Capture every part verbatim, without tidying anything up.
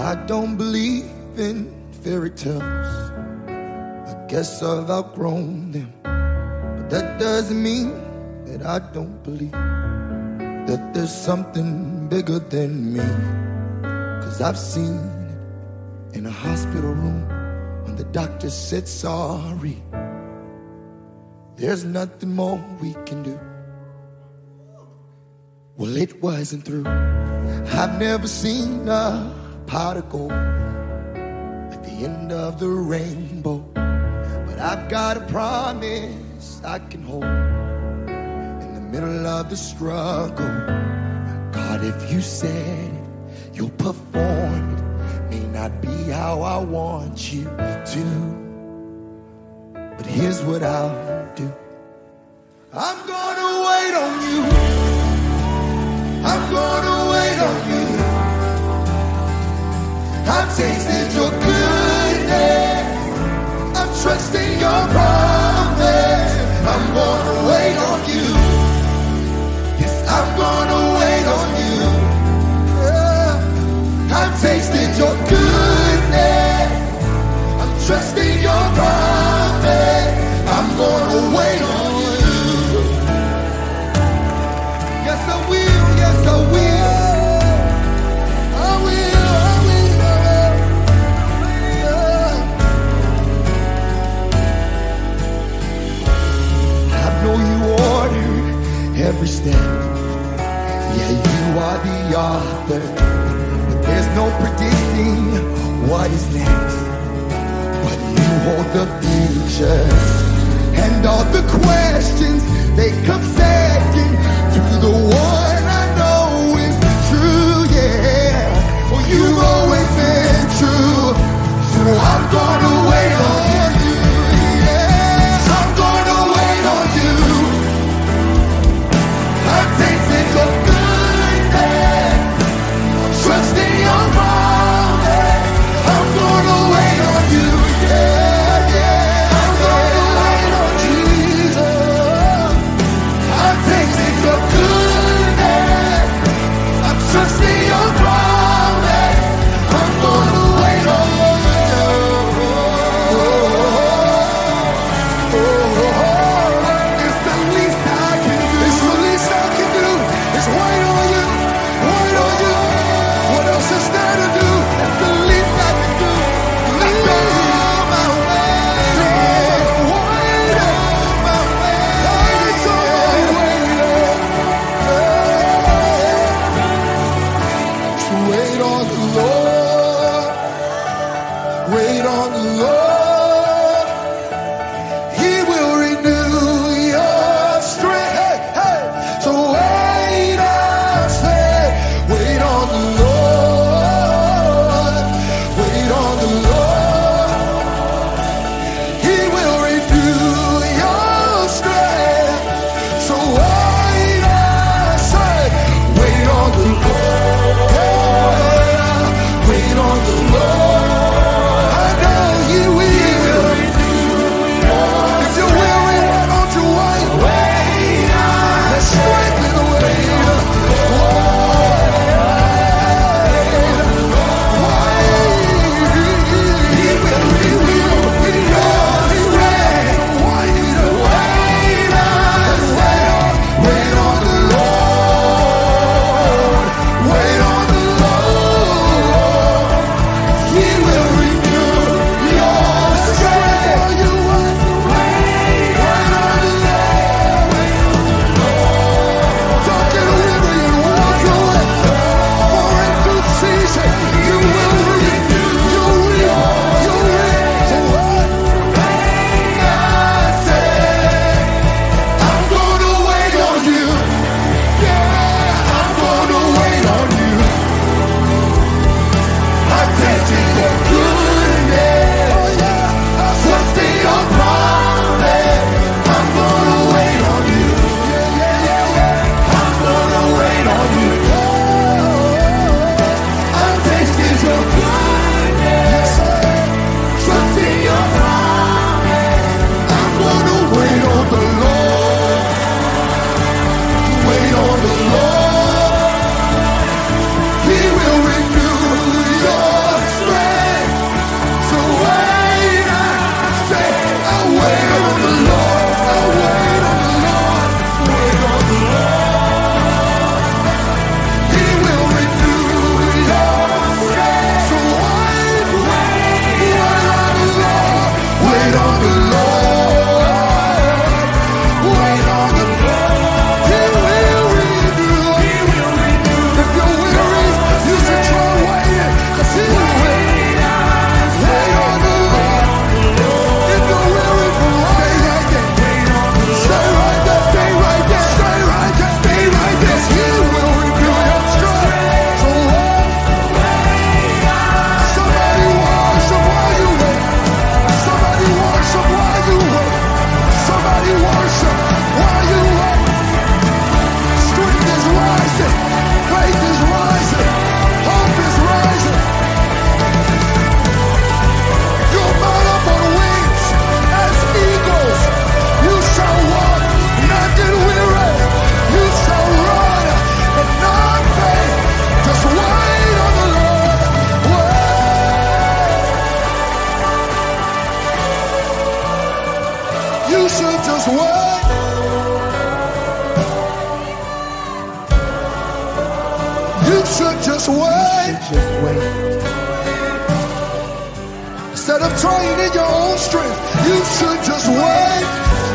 I don't believe in fairy tales. I guess I've outgrown them. But that doesn't mean that I don't believe that there's something bigger than me. Cause I've seen it in a hospital room when the doctor said sorry. There's nothing more we can do. Well, it wasn't through. I've never seen a pot of gold at the end of the rainbow, but I've got a promise I can hold in the middle of the struggle. God, if you said it, you'll perform it. May not be how I want you to, but here's what I'll do. I'm gonna wait on you. I'm gonna wait on you. I've tasted your goodness. I'm trusting your promise. I'm gonna wait on you. Yes, I'm gonna wait on you. Yeah. I've tasted your goodness. I'm trusting your promise. I'm gonna wait on you. Yes, I will. Yes, I will. I will. I will. Yeah. I know you ordered every step. Yeah, you are the author. But there's no predicting what is next. But you hold the future. And all the questions, they come second to the one I know is true, yeah. Well, you've always been true, so I'm gonna wait on you, yeah. I'm gonna wait on you. I've tasted your goodness. I'm trusting your promise. I'm gonna wait on you, yeah, yeah. I'm gonna wait on Jesus. I've tasted your goodness. I'm trusting your promise. I'm gonna wait on you. Oh, oh, oh. It's the least I can do. It's the least I can do. It's wait on you. Wait on you. What else is there to do? It's the least I can do. Let go of my way. Wait on my way. Wait on So wait on the Lord. Wait on the Lord. He will renew your strength. Hey, hey. So wait, I say, wait on the Lord. Wait on the Lord. He will renew your strength. So wait, I say, wait on the Lord. Wait on the Lord. I know He will. just wait. Just wait. Instead of trying in your own strength, you should just wait.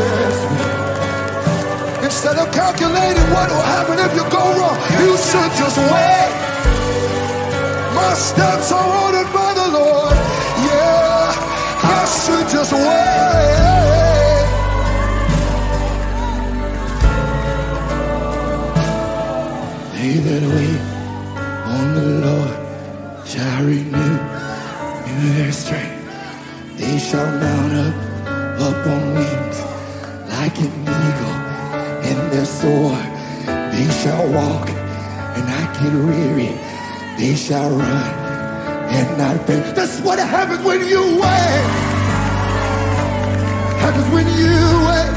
Instead of calculating what will happen if you go wrong, you should just wait. My steps are ordered by the Lord. Yeah, I should just wait. They that wait on the Lord shall renew their strength. They shall mount up, up on wings like an eagle, and their soar. They shall walk and not get weary. They shall run and not faint. That's what happens when you wait. Happens when you wait.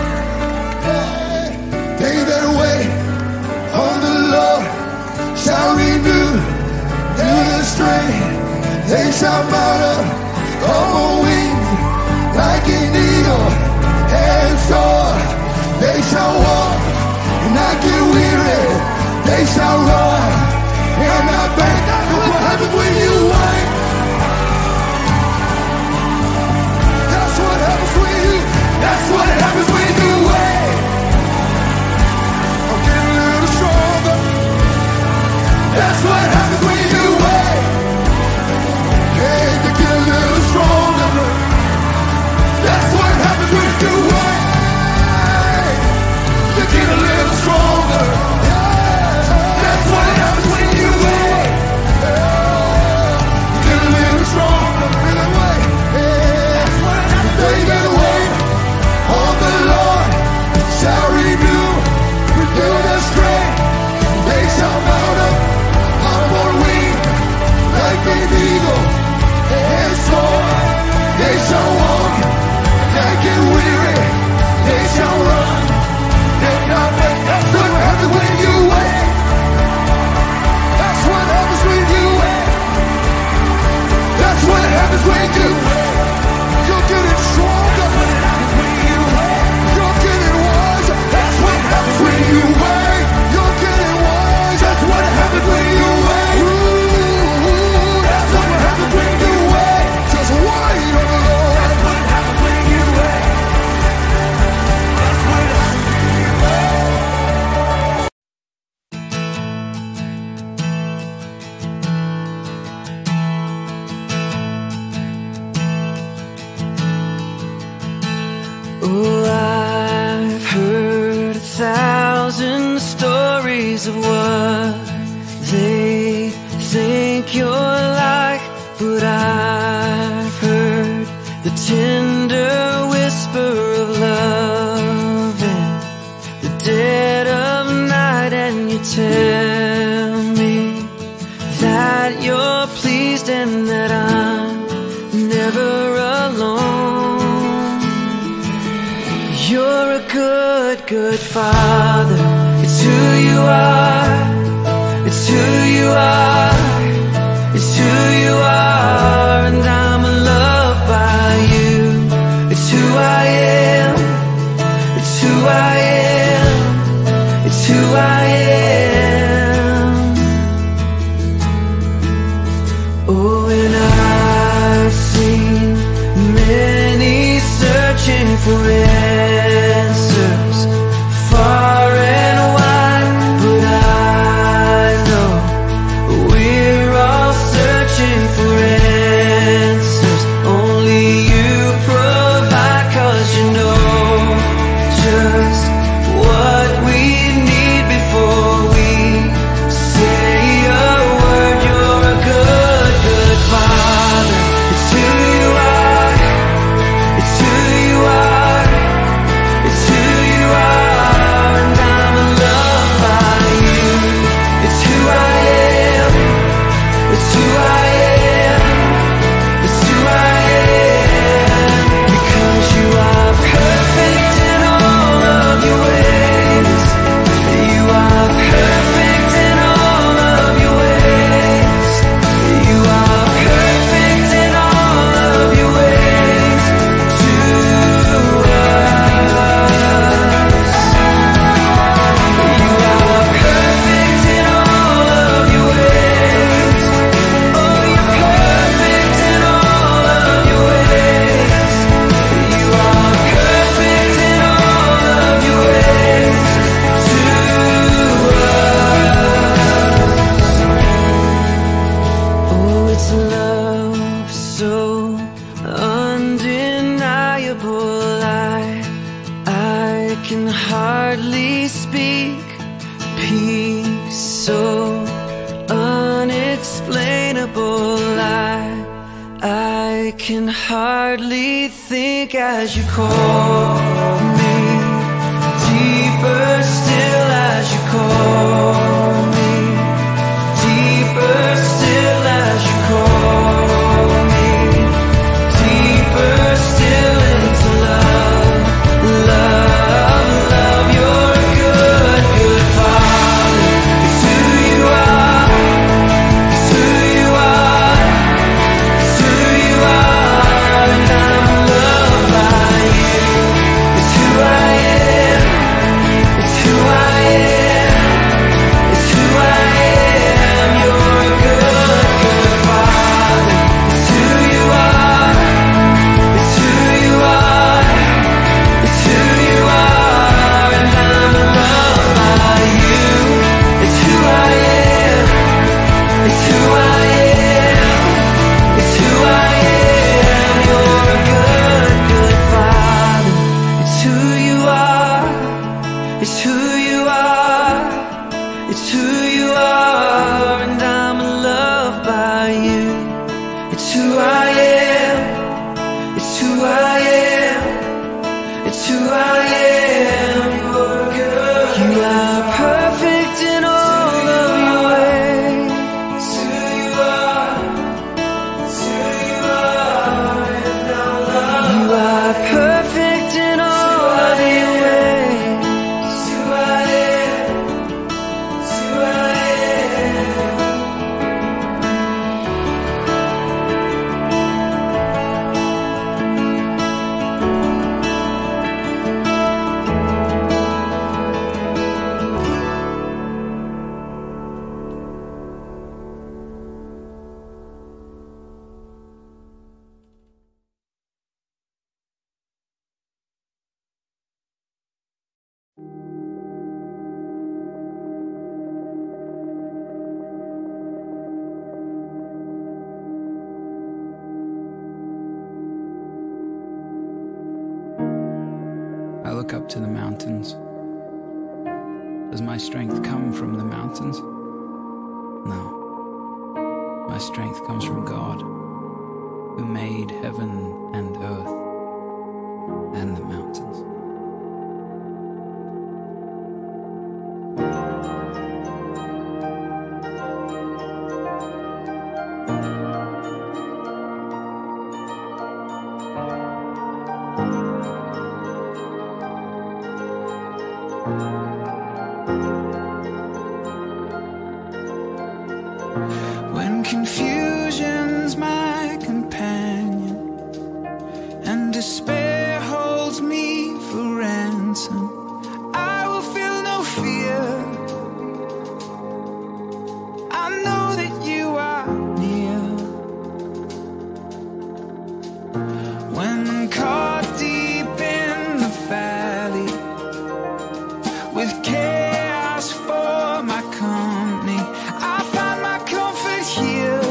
They that wait on the Lord shall renew their strength. They shall mount up on wings like an eagle and soar. They shall walk and not get weary. They shall run and not faint. That's what happens when you wait. That's what happens when you. That's what happens when you wait. I'm getting a little stronger. That's what happens when you wait. Hey, you get a little stronger. That's what happens when you wait. You get a little stronger. That's what happens when you wait. You get a little stronger. That's what happens when you wait. On the Lord shall renew, renew their strength. They shall mount up, up on wings like an eagle and soar. They shall walk, not get weary. They shall run and not faint. That's what happens when you wait. That's what happens when you wait. That's what happens when you wait. You're getting stronger. You're getting wiser. That's what happens when you wait. You're getting wise. That's what happens when you wait. Ooh, that's what happens when you wait. Just wait on the Lord. That's what happens when you wait. That's what happens when you wait. Oh, I've heard a thousand stories of what they think you're like, but I've heard the tender whisper of love in the dead of night, and you tell me that you're pleased and that I'm never alone. You're a good, good father. It's who you are. It's who you are. It's who you are. And I'm loved by you. It's who I am. It's who I am. It's who I am. Oh, and I've seen many searching for answers far and wide, but I know we're all searching for answers. Only you provide, 'cause you know just what we need before we say a word. You're a good, good father. It's who you are. It's who you are. I can hardly think as you call me, deeper still as you call me, deeper still as you call me, deeper still into love, love, love. You're a good, good Father. It's who you are, it's who you are, it's who you are, and I'm loved by you. It's who I am, it's who I am, it's who I am. You're a good, good Father. It's who you are, it's who you are, it's who you are, and I'm loved by you. It's who I am, it's who I am, it's who I am. You're a good, good Father. It's who you are, it's who you are, it's who you are, and I'm loved by you. It's who I am, it's who I am, it's who I am. You're good. You are perfect in all of your ways. It's who you are, it's who you are, and I'm loved. You are perfect in all of your ways. It's who I am, it's who I am. I look up to the mountains. Does my strength come from the mountains? No. My strength comes from God, who made heaven and earth and the mountains. When confusion's my companion and despair holds me for ransom, I will feel no fear. I know that you are near. When caught deep in the valley with chaos for my company, I find my comfort here,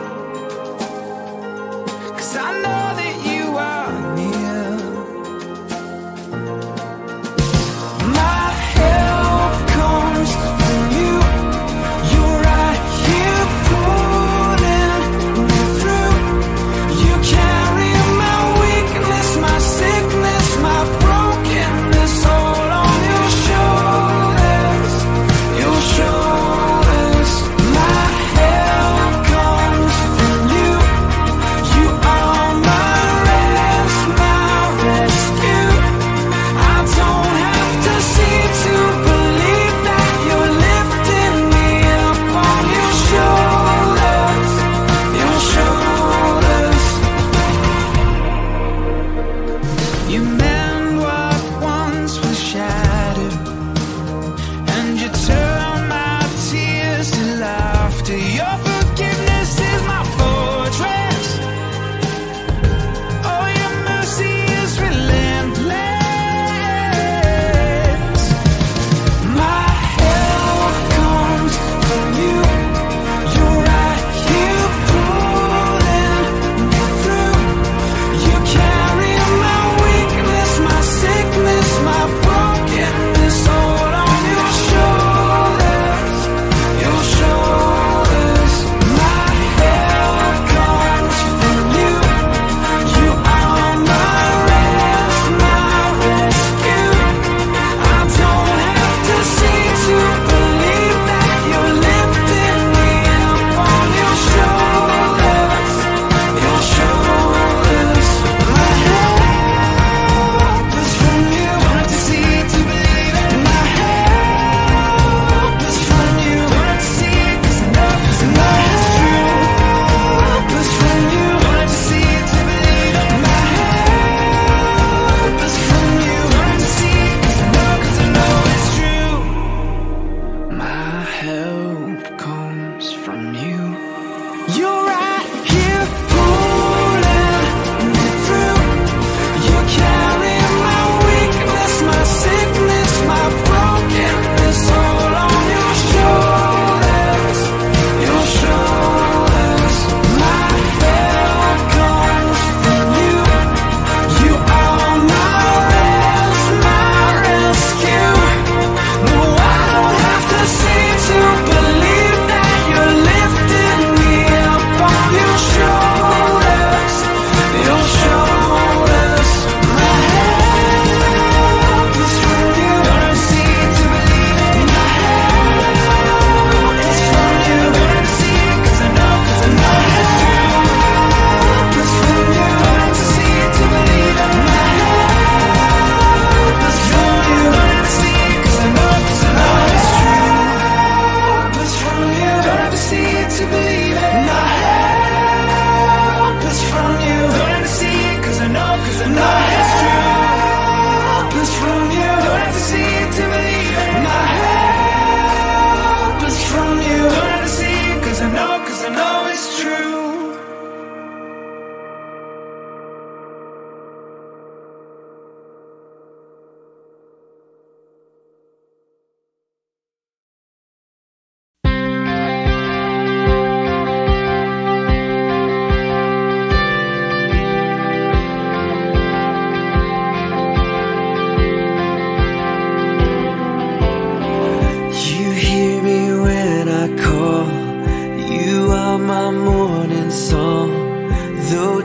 'cause I know that you are near. My help comes from you. You're right here pulling me through. You carry my weakness, my sickness, my brokenness, all on your shoulders, your shoulders. My help comes from you. You are my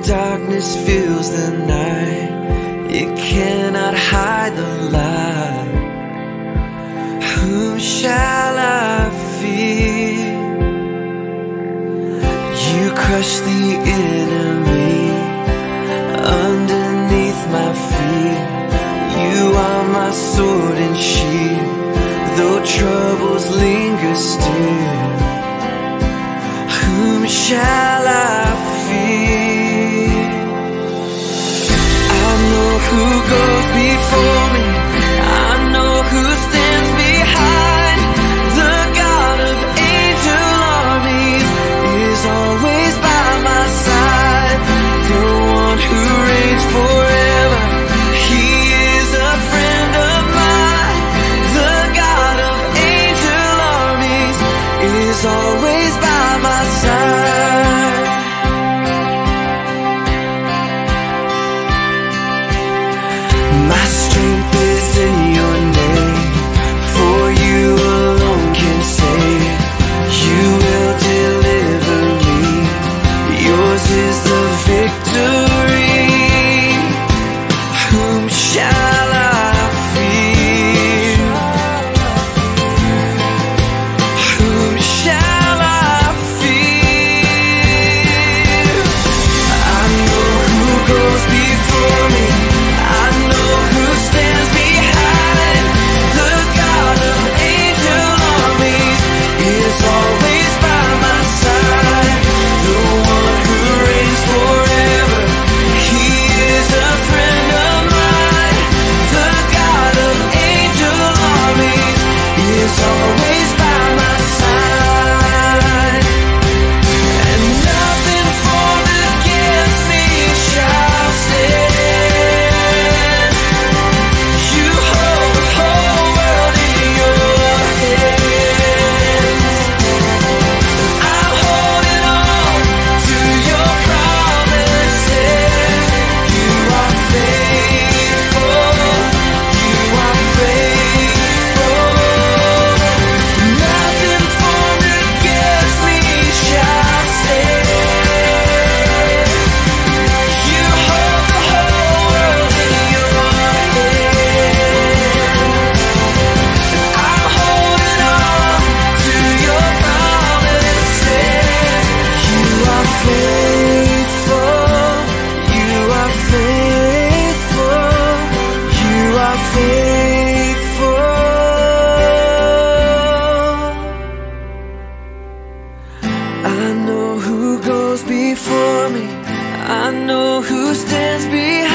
darkness fills the night, it cannot hide the light. Whom shall I fear? You crush the enemy underneath my feet. You are my sword and shield, though troubles linger still. Whom shall I fear? I know who goes before me, I know who stands behind. The God of angel armies is always by my side. The one who reigns forever, he is a friend of mine. The God of angel armies is always by my side. My strength is in your name, for you alone can save. You will deliver me, yours is the victory. Whom shall I fear? Whom shall I fear? I know who goes before me, I know who stands behind. The God of angel armies is always by my side. The one who reigns forever, he is a friend of mine. The God of angel armies is always by my side. And nothing formed against me shall stand. You hold the whole world in your hands. I'm holding on to your promises. You are faithful, you are faithful. Nothing formed against me shall stand. You hold the whole world in your hands. I'm holding on to your promises. You are faithful, you are faithful, you are faithful. I know who goes before me, I know who stands behind.